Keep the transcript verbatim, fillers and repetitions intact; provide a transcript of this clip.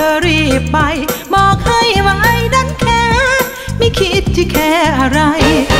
อรีบไปบอกให้ว่าไอ้นั้นแค่ไม่คิดที่แค่อะไร